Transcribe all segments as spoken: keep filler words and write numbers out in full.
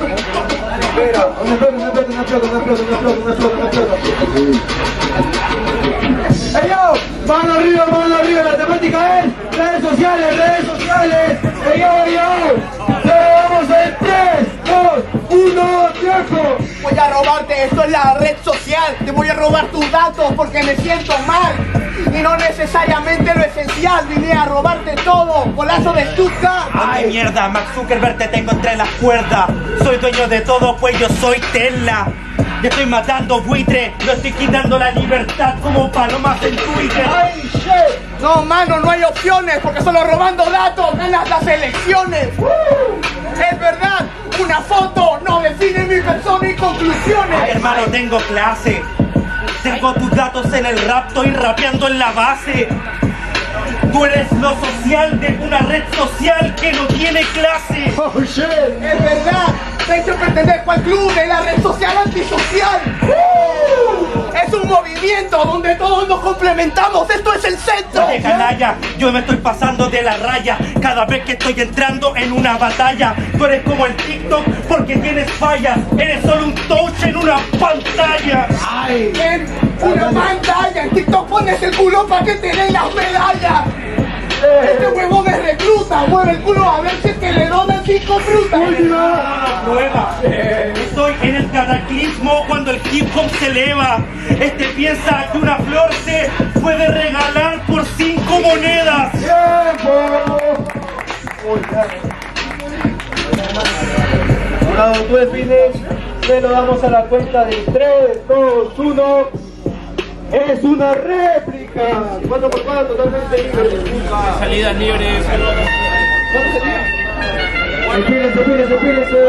Espera, una pelota, una pelota, una pelota, una pelota, una pelota, una pelota, una pelota. ¡Ey, yo! ¡Mano arriba, mano arriba! La temática es redes sociales, redes sociales. ¡Ey, yo, yo! ¡Vamos en tres, dos, uno, tiempo! Voy a robarte, esto es la red social. Te voy a robar tus datos porque me siento mal. Y no necesariamente lo esencial. Vine a robarte todo, golazo de Stuttgart. ¡Ay, mierda! Mark Zuckerberg, te tengo entre las cuerdas. Soy dueño de todo, pues yo soy Tesla. Te estoy matando, buitre. No estoy quitando la libertad como palomas en Twitter. ¡Ay, shit! No, mano, no hay opciones porque solo robando datos ganas las elecciones. ¡Uh! Es verdad, una foto no define mi persona y conclusiones. Ay, hermano, tengo clase. Tengo tus datos en el rap, estoy rapeando en la base. Tú eres lo social de una red social que no tiene clase. ¡Oh, shit! Es verdad, de hecho pertenezco al club de la red social antisocial. ¡Uh! Es un movimiento donde todos nos complementamos, esto es el centro. Oye, canalla, yo me estoy pasando de la raya cada vez que estoy entrando en una batalla. Tú eres como el TikTok porque tienes fallas. Eres solo un touch en una pantalla. ¡Ay! En una pantalla, en TikTok pones el culo para que te den las medallas. Este huevón me recluta, mueve el culo a ver si es que le donan cinco frutas. Última prueba. Estoy en el cataclismo cuando el hip hop se eleva. Este piensa que una flor se puede regalar por cinco monedas. ¡Tiempo! Jurado, tú defines, te lo damos a la cuenta de tres, dos, uno. ¡Es una réplica! ¿Cuánto por cuánto? Totalmente libre. Salidas libres. ¿Cuánto sería? Espírense, espírense, espírense.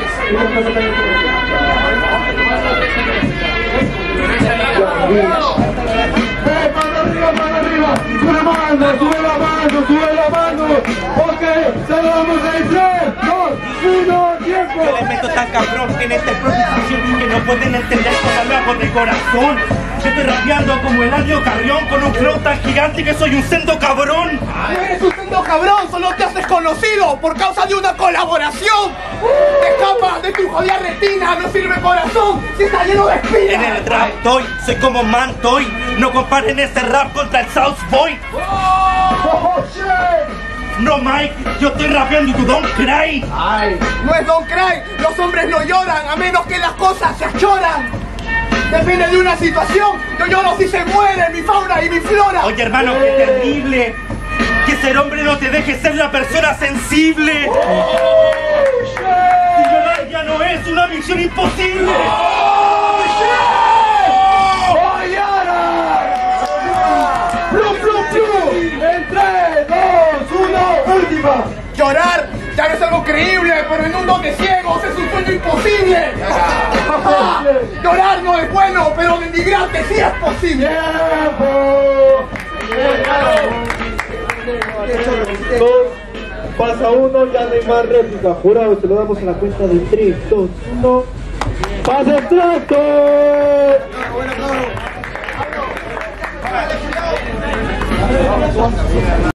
¡Eh, mano arriba, mano arriba! ¡Sube la mano, sube la mano, sube la mano! ¡Ok! ¡Se lo damos en tres, dos, uno, tiempo! Yo les meto tan cabrón en esta proposición que no pueden entender cómo lo hago de corazón. Yo estoy rapeando como Eladio Carrión con un flow tan gigante que soy un sendo cabrón. No eres un sendo cabrón, solo te haces conocido por causa de una colaboración. Te escapas de tu jodida retina, no sirve corazón si está lleno de espinas. En el rap estoy, soy como Mantoy. No comparen ese rap contra el South Boy. ¡Oh, shit! No, Mike, yo estoy rapeando y tú don't cry. ¡Ay! No es Don't Cry, los hombres no lloran a menos que las cosas se achoran. Depende de una situación, yo lloro si se muere mi fauna y mi flora. Oye, hermano, qué terrible que ser hombre no te deje ser la persona sensible. ¡Oh, Y shit! llorar ya no es una misión imposible. ¡Oh, shit! ¡Voy ahora! ¡Plum, plum, plum! ¡En tres, dos, uno, última! Llorar ya no es algo creíble, pero en un mundo de ciegos es un sueño imposible. Ah, llorar no es bueno, pero denigrarte sí es posible. ¡Tiempo! Dos, pasa uno, ya no hay más réplica. Jurado, se lo damos a la cuenta de tres, dos, uno. ¡Pasa el trato!